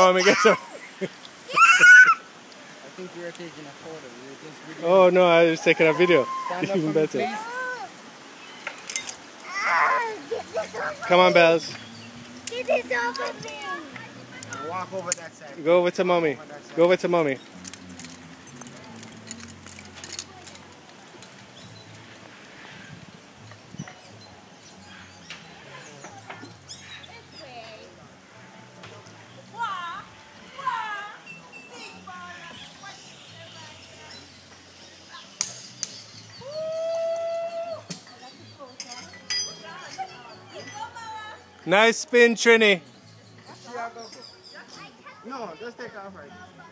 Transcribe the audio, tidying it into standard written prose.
Go and get some. I think we were taking a photo. We were just videoing. Oh no, I was taking a video. Stand up Even for me, better. please. Come on, Bells. Get this off of me. Walk over that side. Go over to mommy. Go over to mommy. Nice spin, Trini. No, just take off right.